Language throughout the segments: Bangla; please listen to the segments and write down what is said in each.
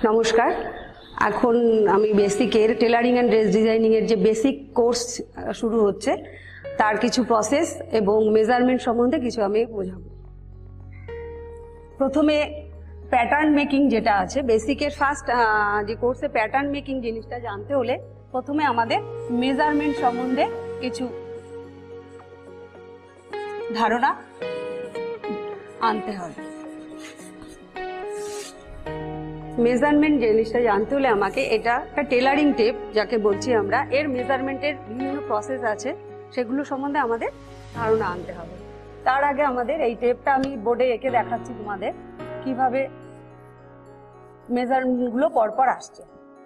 নমস্কার। এখন আমি বেসিকের টেলারিং অ্যান্ড ড্রেস ডিজাইনিং এর যে বেসিক কোর্স শুরু হচ্ছে তার কিছু প্রসেস এবং মেজারমেন্ট সম্বন্ধে কিছু আমি বোঝাবো। প্রথমে প্যাটার্ন মেকিং যেটা আছে বেসিকের ফার্স্ট যে কোর্সে প্যাটার্ন মেকিং জিনিসটা জানতে হলে প্রথমে আমাদের মেজারমেন্ট সম্বন্ধে কিছু ধারণা আনতে হবে। মেজারমেন্ট জিনিসটা জানতে হলে আমাকে এটা একটা টেলারিং টেপ যাকে বলছি আমরা, এর মেজারমেন্টের বিভিন্ন প্রসেস আছে, সেগুলো সম্বন্ধে আমাদের ধারণা আনতে হবে। তার আগে আমাদের এই টেপটা আমি বোর্ডে এঁকে দেখাচ্ছি তোমাদের কিভাবে মেজারমেন্টগুলো পরপর আসছে।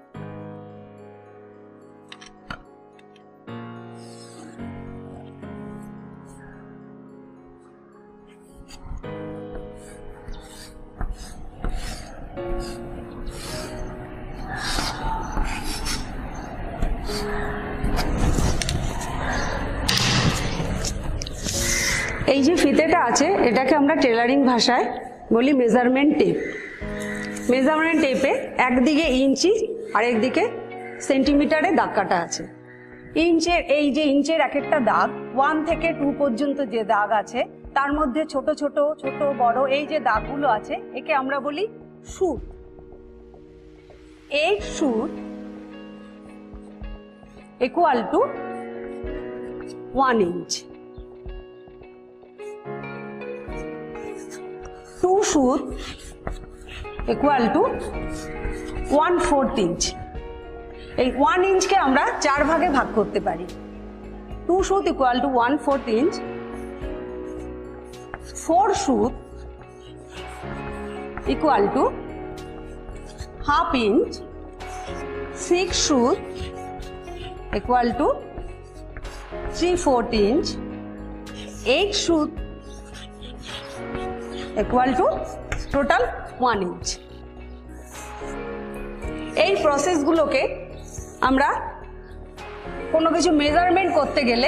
এই যে ফিতেটা আছে এটাকে আমরা টেলারিং ভাষায় বলি মেজারমেন্ট টেপ। মেজারমেন্ট টেপে একদিকে ইঞ্চি আর একদিকে সেন্টিমিটারে দাগ কাটা আছে। ইঞ্চের এই যে ইঞ্চের এক একটা দাগ 1 থেকে 2 পর্যন্ত যে দাগ আছে তার মধ্যে ছোট ছোট ছোট বড় এই যে দাগগুলো আছে একে আমরা বলি সুত। এই সুত ইকুয়াল টু 1 ইঞ্চ। 2 সুত ইকুয়াল টু 1/4 ইঞ্চ। এই 1 ইঞ্চকে আমরা 4 ভাগে ভাগ করতে পারি। 2 সুত ইকুয়াল টু 1/4 ইঞ্চ, 4 সুত ইকুয়াল টু 1/2 ইঞ্চ, 6 সুত ইকুয়াল টু 3/4 ইঞ্চ, 8 সুত ইকুয়াল টু টোটাল 1 ইঞ্চ। এই প্রসেসগুলোকে আমরা কোনো কিছু মেজারমেন্ট করতে গেলে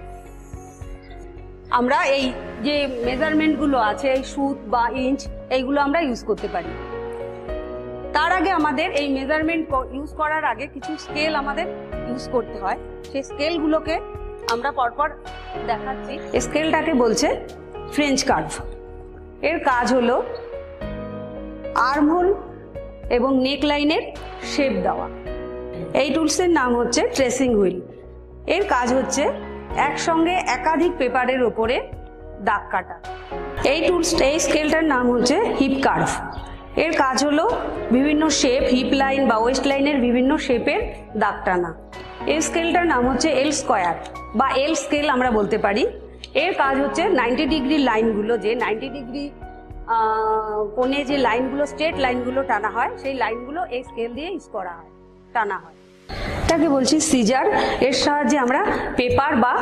আমরা এই যে মেজারমেন্টগুলো আছে এই সুত বা ইঞ্চ এইগুলো আমরা ইউজ করতে পারি। তার আগে আমাদের এই মেজারমেন্ট ইউজ করার আগে কিছু স্কেল আমাদের ইউজ করতে হয়। সেই স্কেলগুলোকে আমরা পরপর দেখাচ্ছি। স্কেলটাকে বলছে ফ্রেঞ্চ কার্ভ। এর কাজ হলো আর্মহোল এবং নেক লাইনের শেপ দেওয়া। এই টুলসের নাম হচ্ছে ট্রেসিং হুইল। এর কাজ হচ্ছে একসঙ্গে একাধিক পেপারের ওপরে দাগ কাটা। এই স্কেলটার নাম হচ্ছে হিপ কার্ভ। এর কাজ হলো বিভিন্ন শেপ, হিপ লাইন বা ওয়েস্ট লাইনের বিভিন্ন শেপের দাগ টানা। এই স্কেলটার নাম হচ্ছে এল স্কোয়ার বা এল স্কেল আমরা বলতে পারি। এর কাজ হচ্ছে 90 ডিগ্রি লাইনগুলো, যে 90 ডিগ্রি কোণে যে লাইনগুলো স্ট্রেট লাইনগুলো টানা হয় সেই লাইনগুলো এই স্কেল দিয়ে ইউজ করা হয়, টানা হয়। এটাকে বলছি সিজার। এর সাহায্যে আমরা পেপার বা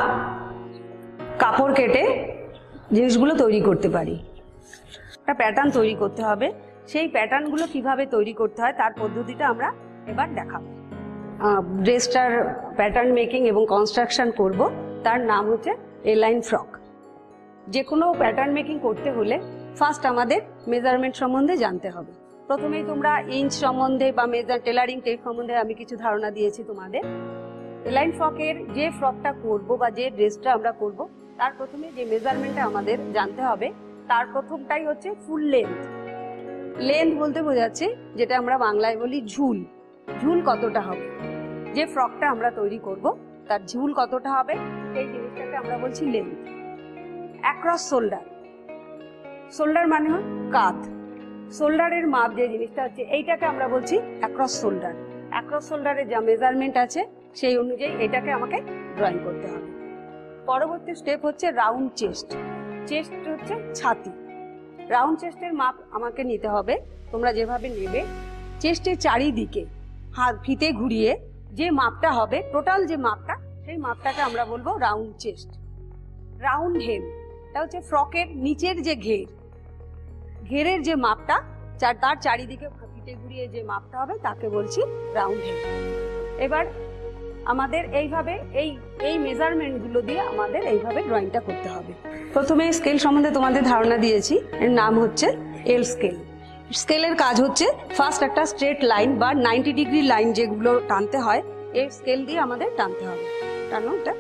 কাপড় কেটে জিনিসগুলো তৈরি করতে পারি। একটা প্যাটার্ন তৈরি করতে হবে, সেই প্যাটার্নগুলো কিভাবে তৈরি করতে হয় তার পদ্ধতিটা আমরা এবার দেখাবো। ড্রেসটার প্যাটার্ন মেকিং এবং কনস্ট্রাকশন করব, তার নাম হচ্ছে এলাইন ফ্রক। যে কোনো প্যাটার্ন মেকিং করতে হলে ফার্স্ট আমাদের মেজারমেন্ট সম্বন্ধে জানতে হবে। প্রথমেই তোমরা ইঞ্চ সম্বন্ধে বা টেলারিং টেপ সম্বন্ধে আমি কিছু ধারণা দিয়েছি তোমাদের। এলাইন ফ্রকের যে ফ্রকটা করব বা যে ড্রেসটা আমরা করব তার প্রথমে যে মেজারমেন্টটা আমাদের জানতে হবে তার প্রথমটাই হচ্ছে ফুল লেন্থ। লেন্থ বলতে বোঝাচ্ছে যেটা আমরা বাংলায় বলি ঝুল। ঝুল কতটা হবে, যে ফ্রকটা আমরা তৈরি করব তার ঝুল কতটা হবে সেই জিনিসটাকে আমরা বলছি লেন্থ। অ্যাক্রস শোল্ডার, শোল্ডার মানে হয় কাঁধ, শোল্ডারের মাপ যে জিনিসটা হচ্ছে এইটাকে আমরা বলছি অ্যাক্রস শোল্ডার। অ্যাক্রস শোল্ডারের যা মেজারমেন্ট আছে সেই অনুযায়ী এটাকে আমাকে ড্রয়িং করতে হবে। পরবর্তী স্টেপ হচ্ছে রাউন্ড চেস্ট। চেস্ট হচ্ছে ছাতি। রাউন্ড চেস্টের মাপ আমাকে নিতে হবে, তোমরা যেভাবে নেবে চেস্টের চারিদিকে হাত ফিতে ঘুরিয়ে যে মাপটা হবে, টোটাল যে মাপটা, সেই মাপটাকে আমরা বলবো রাউন্ড চেস্ট। রাউন্ড হেম, এটা হচ্ছে ফ্রকের নিচের যে ঘেরের যে মাপটা, তার চারিদিকে ফিতে ঘুরিয়ে যে মাপটা হবে তাকে বলছি রাউন্ড হেম। এবার আমাদের এইভাবে এই মেজারমেন্টগুলো দিয়ে আমাদের এইভাবে ড্রয়িংটা করতে হবে। প্রথমে স্কেল সম্বন্ধে তোমাদের ধারণা দিয়েছি, এর নাম হচ্ছে এল স্কেল। স্কেলের কাজ হচ্ছে ফার্স্ট একটা স্ট্রেট লাইন বা 90 ডিগ্রি লাইন যেগুলো টানতে হয় এই স্কেল দিয়ে আমাদের টানতে হবে। টানো এটা।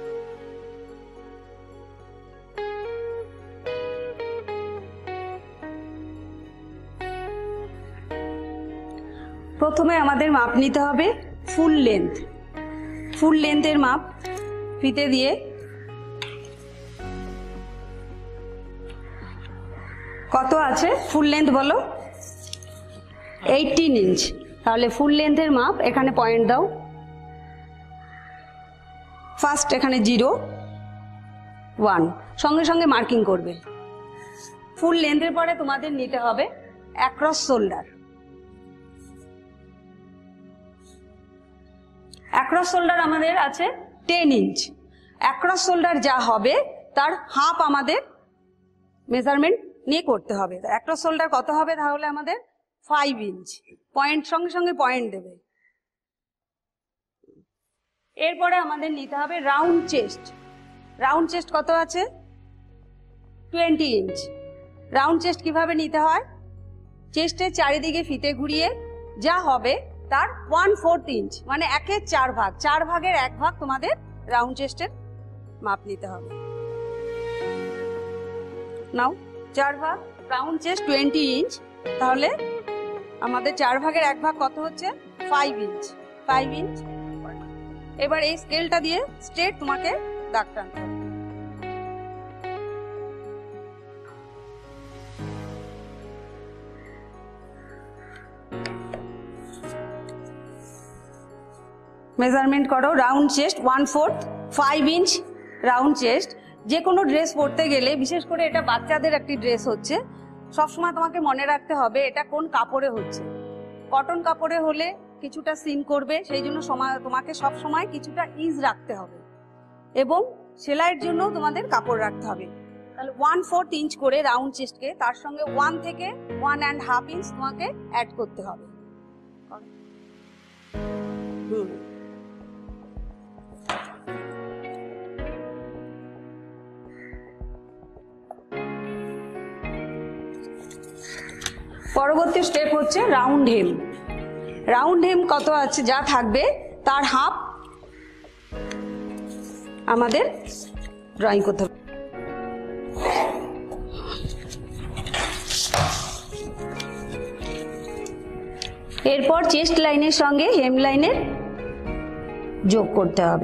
প্রথমে আমাদের মাপ নিতে হবে ফুল লেন্থ। ফুল লেন্থের মাপ ফিতে দিয়ে কত আছে ফুল লেন্থ বলো? 18 ইঞ্চ। তাহলে ফুল লেন্থের মাপ এখানে পয়েন্ট দাও। ফার্স্ট এখানে 0 1 সঙ্গে সঙ্গে মার্কিং করবে। ফুল লেন্থের পরে তোমাদের নিতে হবে অ্যাক্রস শোল্ডার। অ্যাক্রস শোল্ডার আমাদের আছে 10 ইঞ্চ। অ্যাক্রস শোল্ডার যা হবে তার হাফ আমাদের মেজারমেন্ট নিয়ে করতে হবে। অ্যাক্রস শোল্ডার কত হবে তাহলে আমাদের 5 ইঞ্চ। পয়েন্ট সঙ্গে সঙ্গে পয়েন্ট দেবে। এরপরে আমাদের নিতে হবে রাউন্ড চেস্ট। রাউন্ড চেস্ট কত আছে? 20 ইঞ্চ। রাউন্ড চেস্ট কিভাবে নিতে হয়? চেস্টের চারিদিকে ফিতে ঘুরিয়ে যা হবে তার 1/4 ইঞ্চ মানে 1/4 ভাগ, 4 ভাগের 1 ভাগ তোমাদের রাউন্ড চেস্টের মাপ নিতে হবে। নাও 4 ভাগ রাউন্ড চেস্ট 20 ইঞ্চ, তাহলে আমাদের 4 ভাগের 1 ভাগ কত হচ্ছে? 5 ইঞ্চ। 5 ইঞ্চ। এবার এই স্কেলটা দিয়ে স্ট্রেট তোমাকে দাগ টানতে হবে। মেজারমেন্ট করো round chest 1/4 5 inch round chest. যে কোনো ড্রেস পরতে গেলে, বিশেষ করে এটা বাচ্চাদের একটি ড্রেস হচ্ছে, সবসময় তোমাকে মনে রাখতে হবে এটা কোন কাপড়ে হচ্ছে। কটন কাপড়ে হলে কিছুটা সিন করবে, সেই জন্য তোমাকে সব সময় কিছুটা ইজ রাখতে হবে এবং সেলাইয়ের জন্য তোমাদের কাপড় রাখতে হবে। তাহলে 1/4 ইঞ্চ করে রাউন্ড চেস্টকে তার সঙ্গে 1 থেকে 1.5 ইঞ্চ তোমাকে অ্যাড করতে হবে। পরবর্তী স্টেপ হচ্ছে রাউন্ড হেম। রাউন্ড হেম কত আছে যা থাকবে তার হাফ আমাদের ড্রয়িং করতে হবে। এরপর চেস্ট লাইনের সঙ্গে হেম লাইনের যোগ করতে হবে।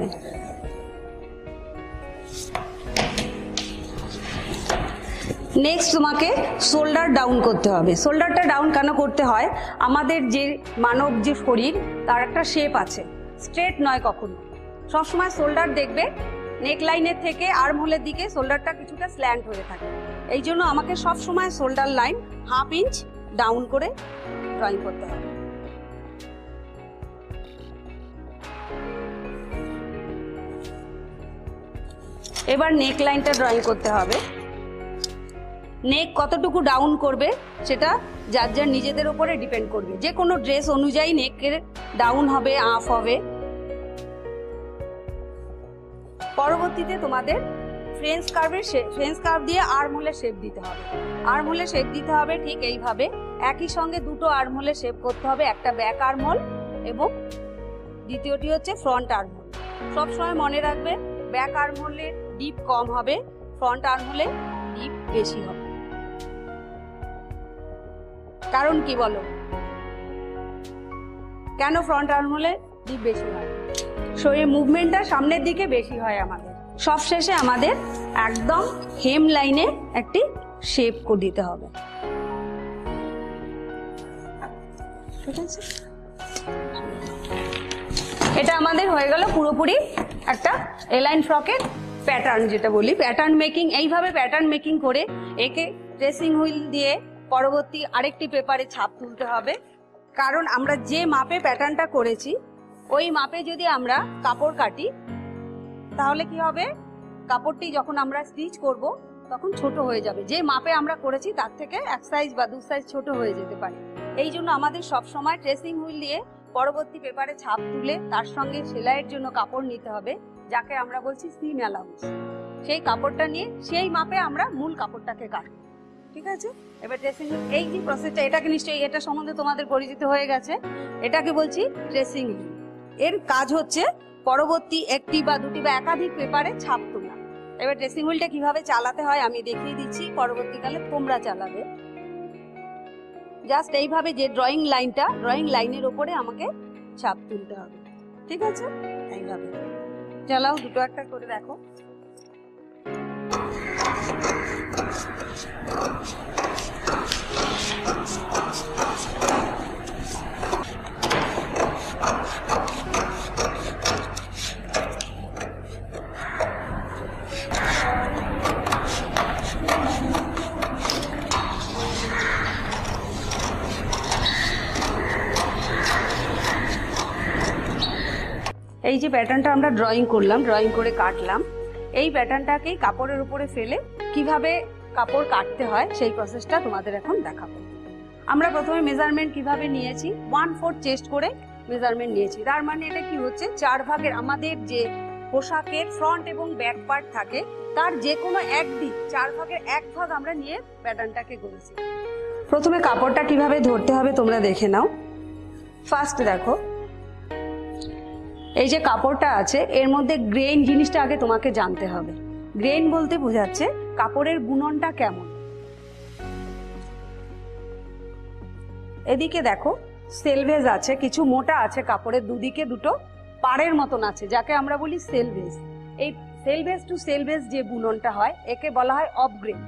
নেক্সট তোমাকে শোল্ডার ডাউন করতে হবে। শোল্ডারটা ডাউন কেন করতে হয়? আমাদের যে মানব যে শরীর তার একটা শেপ আছে, স্ট্রেট নয় কখনো। সবসময় শোল্ডার দেখবে নেক লাইনের থেকে আর্ম হোলের দিকে শোল্ডারটা কিছুটা স্ল্যান্ট হয়ে থাকে। এই জন্য আমাকে সবসময় শোল্ডার লাইন 1/2 ইঞ্চ ডাউন করে ড্রয়িং করতে হবে। এবার নেক লাইনটা ড্রয়িং করতে হবে। নেক কতটুকু ডাউন করবে সেটা যার যার নিজেদের উপরে ডিপেন্ড করবে। যে কোনো ড্রেস অনুযায়ী নেকের ডাউন হবে, আপ হবে। পরবর্তীতে তোমাদের ফ্রেঞ্চ কার্ভ দিয়ে আর্ম হোলের শেপ দিতে হবে। আর্ম হোলের শেপ দিতে হবে ঠিক এইভাবে। একই সঙ্গে দুটো আর্ম হোলের শেপ করতে হবে, একটা ব্যাক আর্ম হোল এবং দ্বিতীয়টি হচ্ছে ফ্রন্ট আর্ম হোল। সবসময় মনে রাখবে ব্যাক আর্ম হোলের ডিপ কম হবে, ফ্রন্ট আর্ম হোলে ডিপ বেশি হবে। কারণ কি বলো, কেন ফ্রন্ট আর্ম হোলে ডিপ বেশি হয়? শরীরের মুভমেন্টটা সামনের দিকে বেশি হয় আমাদের। সবশেষে আমাদের একদম হেম লাইনে একটি শেপ করে দিতে হবে। ঠিক আছে, এটা আমাদের হয়ে গেল পুরোপুরি একটা এলাইন ফ্রকের প্যাটার্ন, যেটা বলি প্যাটার্ন মেকিং। এইভাবে প্যাটার্ন মেকিং করে একে ট্রেসিং হুইল দিয়ে পরবর্তী আরেকটি পেপারে ছাপ তুলতে হবে। কারণ আমরা যে মাপে প্যাটার্নটা করেছি ওই মাপে যদি আমরা কাপড় কাটি তাহলে কি হবে, কাপড়টি যখন আমরা স্টিচ করব তখন ছোট হয়ে যাবে। যে মাপে আমরা করেছি তার থেকে 1 সাইজ বা 2 সাইজ ছোট হয়ে যেতে পারে। এই জন্য আমাদের সব সময় ট্রেসিং হুইল দিয়ে পরবর্তী পেপারে ছাপ তুলে তার সঙ্গে সেলাইয়ের জন্য কাপড় নিতে হবে, যাকে আমরা বলছি সিম অ্যালাউন্স। সেই কাপড়টা নিয়ে সেই মাপে আমরা মূল কাপড়টাকে কাটব। ঠিক আছে। এবার ট্রেসিং এই যে প্রসেসটা, এটাকে নিশ্চয়ই এটা সম্বন্ধে তোমাদের পরিচিত হয়ে গেছে। এটাকে বলছি ট্রেসিং হুইল। এর কাজ হচ্ছে পরবর্তী একটি বা দুটি বা একাধিক পেপারে ছাপ তোলা। এবার ট্রেসিং হুইলটা কিভাবে চালাতে হয় আমি দেখিয়ে দিচ্ছি, পরবর্তীকালে তোমরা চালাবে। জাস্ট এইভাবে যে ড্রয়িং লাইনের উপরে আমাকে ছাপ তুলতে হবে, ঠিক আছে। এইভাবে চালাও, দুটো একটা করে দেখো। এই যে প্যাটার্নটা আমরা ড্রয়িং করলাম, ড্রয়িং করে কাটলাম, এই প্যাটার্নটাকেই কাপড়ের উপরে ফেলে কিভাবে কাপড় কাটতে হয় সেই প্রসেসটা তোমাদের এখন দেখাবো। আমরা প্রথমে মেজারমেন্ট কিভাবে নিয়েছি, 1/4 চেস্ট করে মেজারমেন্ট নিয়েছি। তার মানে এটা কি হচ্ছে, 4 ভাগের আমাদের যে পোশাকের ফ্রন্ট এবং ব্যাক পার্ট থাকে তার যে কোনো এক দিক 4 ভাগের 1 ভাগ আমরা নিয়ে প্যাটার্নটাকে করেছি। প্রথমে কাপড়টা কিভাবে ধরতে হবে তোমরা দেখে নাও। ফার্স্ট দেখো, এই যে কাপড়টা আছে এর মধ্যে গ্রেন জিনিসটা আগে তোমাকে জানতে হবে। গ্রেন বলতে বোঝাচ্ছে কাপড়ের বুননটা কেমন। এদিকে দেখো সেলভেজ আছে, কিছু মোটা আছে, কাপড়ের দুদিকে দুটো পাড়ের মতন আছে, যাকে আমরা বলি সেলভেজ। এই সেলভেজ টু সেলভেজ যে বুননটা হয় একে বলা হয় অফ গ্রেন,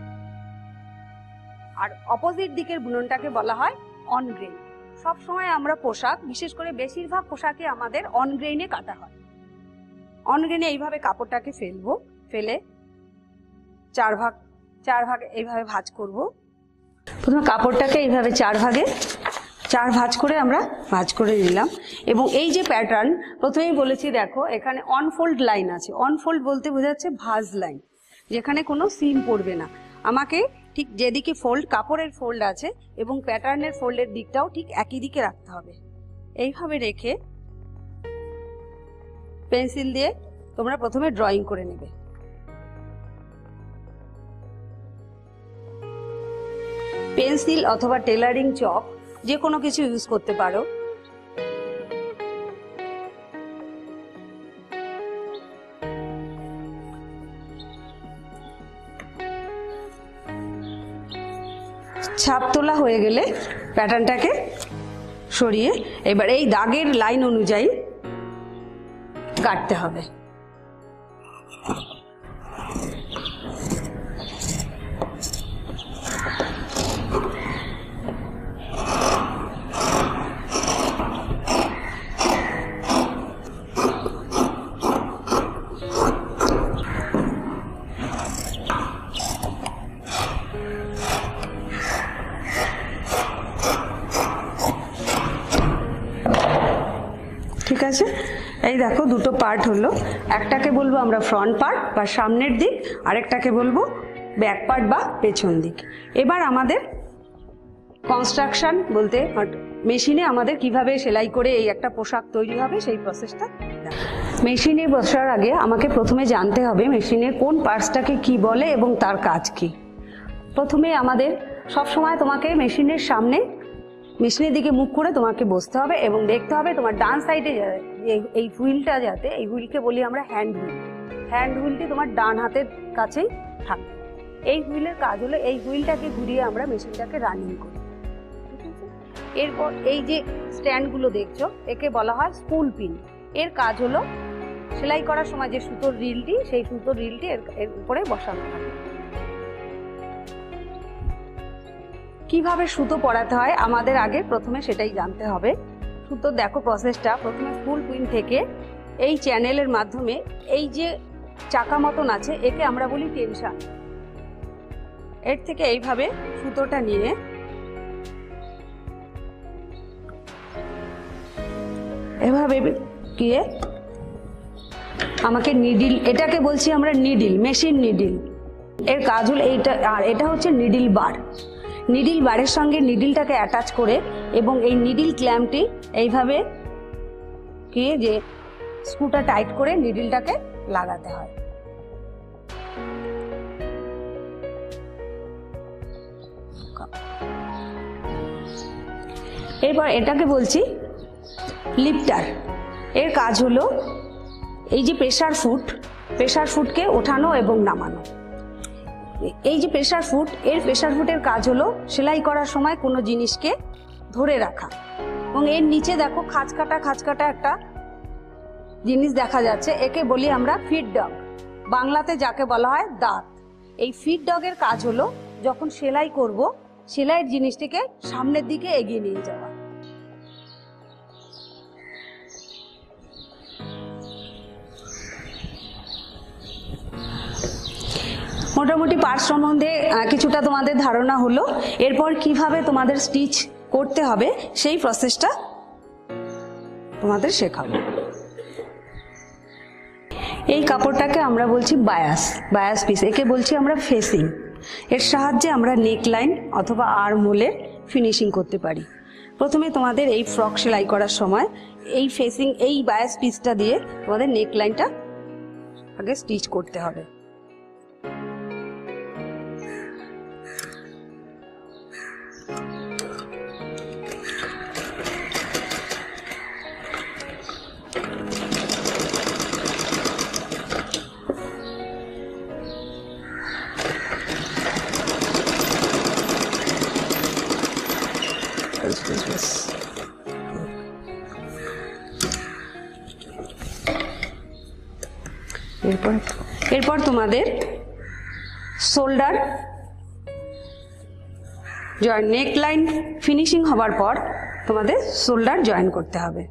আর অপোজিট দিকের বুননটাকে বলা হয় অন গ্রেন। সব সময় আমরা পোশাক, বিশেষ করে বেশিরভাগ পোশাকে আমাদের অন গ্রেনে কাটা হয়। অন গ্রেনে এইভাবে কাপড়টাকে ফেলবো, ফেলে 4 ভাগ এইভাবে ভাঁজ করব। প্রথমে কাপড়টাকে এইভাবে 4 ভাঁজ করে আমরা ভাঁজ করে নিলাম। এবং এই যে প্যাটার্ন প্রথমেই বলেছি, দেখো এখানে অনফোল্ড লাইন আছে। অনফোল্ড বলতে বোঝাচ্ছে ভাঁজ লাইন, যেখানে কোনো সিম পড়বে না। আমাকে ঠিক যেদিকে ফোল্ড, কাপড়ের ফোল্ড আছে এবং প্যাটার্নের ফোল্ডের দিকটাও ঠিক একই দিকে রাখতে হবে। এইভাবে রেখে পেন্সিল দিয়ে তোমরা প্রথমে ড্রয়িং করে নেবে। পেন্সিল অথবা টেলারিং চক যে কোনো কিছু ইউজ করতে পারো। ছাপ তোলা হয়ে গেলে প্যাটার্নটাকে সরিয়ে এবার এই দাগের লাইন অনুযায়ী কাটতে হবে। ঠিক আছে, এই দেখো দুটো পার্ট হলো। একটাকে বলবো আমরা ফ্রন্ট পার্ট বা সামনের দিক, আরেকটাকে বলবো ব্যাক পার্ট বা পেছন দিক। এবার আমাদের কনস্ট্রাকশন বলতে মেশিনে আমাদের কিভাবে সেলাই করে এই একটা পোশাক তৈরি হবে সেই প্রসেসটা। মেশিনে বসার আগে আমাকে প্রথমে জানতে হবে মেশিনের কোন পার্টসটাকে কি বলে এবং তার কাজ কি। প্রথমে আমাদের সবসময় তোমাকে মেশিনের সামনে, মেশিনের দিকে মুখ করে তোমাকে বসতে হবে এবং দেখতে হবে তোমার ডান সাইডে এই হুইলটা, যাতে এই হুইলকে বলি আমরা হ্যান্ড হুইল, হ্যান্ড হুইলটি তোমার ডান হাতের কাছেই থাকবে। এই হুইলের কাজ হলো এই হুইলটাকে ঘুরিয়ে আমরা মেশিনটাকে রানিং করি। এরপর এই যে স্ট্যান্ডগুলো দেখছো একে বলা হয় স্পুল পিন। এর কাজ হলো সেলাই করার সময় যে সুতোর রিলটি, সেই সুতোর রিলটি এর উপরে বসানো থাকে। কিভাবে সুতো পরাতে হয় আমাদের আগে প্রথমে সেটাই জানতে হবে। সুতো দেখো প্রসেসটা, প্রথমে ফুল পিন থেকে এই চ্যানেলের মাধ্যমে এই যে চাকা মতন আছে একে আমরা বলি টেনশন। এর থেকে এইভাবে সুতোটা নিয়ে এভাবে গিয়ে আমাকে নিডিল, এটাকে বলছি আমরা নিডিল, মেশিন নিডিল। এর কাজ হলো এইটা, আর এটা হচ্ছে নিডিল বার। নিডিল বারের সঙ্গে নিডিলটাকে অ্যাটাচ করে এবং এই নিডিল ক্ল্যাম্পটি এইভাবে কি যে স্ক্রুটা টাইট করে নিডিলটাকে লাগাতে হয়। এরপর এটাকে বলছি লিফটার। এর কাজ হলো এই যে প্রেসার ফুটকে ওঠানো এবং নামানো। এই যে প্রেসার ফুটের কাজ হলো সেলাই করার সময় কোনো জিনিসকে ধরে রাখা। এবং এর নিচে দেখো খাঁজ কাটা একটা জিনিস দেখা যাচ্ছে, একে বলি আমরা ফিড ডগ, বাংলাতে যাকে বলা হয় দাঁত। এই ফিড ডগের কাজ হলো যখন সেলাই করব, সেলাইয়ের জিনিসটিকে সামনের দিকে এগিয়ে নিয়ে যাওয়া। মোটামুটি পার্টস সম্বন্ধে কিছুটা তোমাদের ধারণা হলো। এরপর কিভাবে তোমাদের স্টিচ করতে হবে সেই প্রসেসটা তোমাদের শেখাবো। এই কাপড়টাকে আমরা বলছি বায়াস পিস, একে বলছি আমরা ফেসিং। এর সাহায্যে আমরা নেক লাইন অথবা আর্ম হোলের ফিনিশিং করতে পারি। প্রথমে তোমাদের এই ফ্রক সেলাই করার সময় এই ফেসিং, এই বায়াস পিসটা দিয়ে তোমাদের নেক লাইনটা আগে স্টিচ করতে হবে। এরপর তোমাদের shoulder join, neck line finishing হবার পর তোমাদের শোল্ডার জয়েন করতে হবে।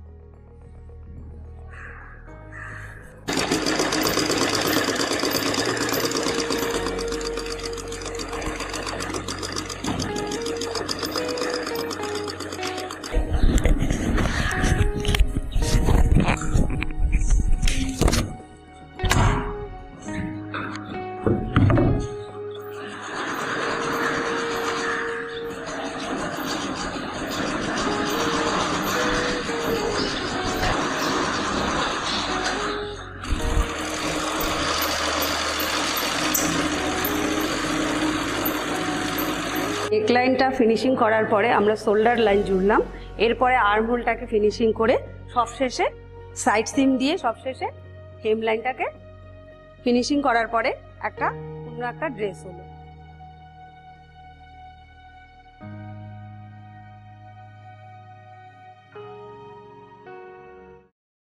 নেক লাইনটা ফিনিশিং করার পরে আমরা শোল্ডার লাইন জুড়লাম। এরপরে আর্ম হোলটাকে ফিনিশিং করে সবশেষে সাইড সিম দিয়ে সবশেষে হেম লাইনটাকে ফিনিশিং করার পরে অন্য একটা ড্রেস হলো।